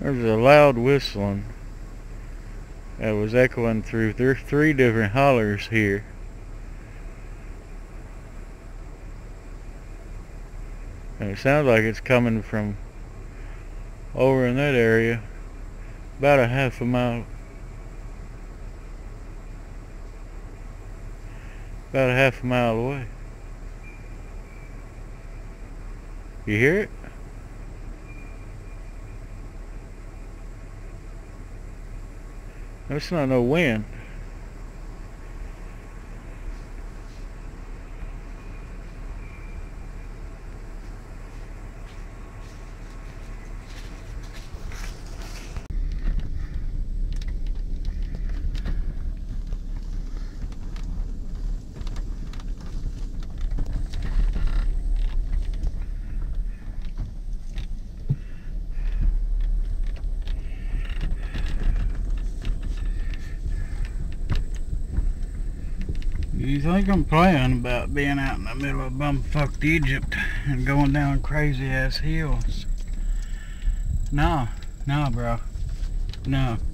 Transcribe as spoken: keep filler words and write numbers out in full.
There's a loud whistling that was echoing through. There's three different hollers here. And it sounds like it's coming from over in that area, about a half a mile. About a half a mile away. You hear it? That's not no wind. You think I'm playing about being out in the middle of bumfucked Egypt and going down crazy ass hills? No, no, bro. No.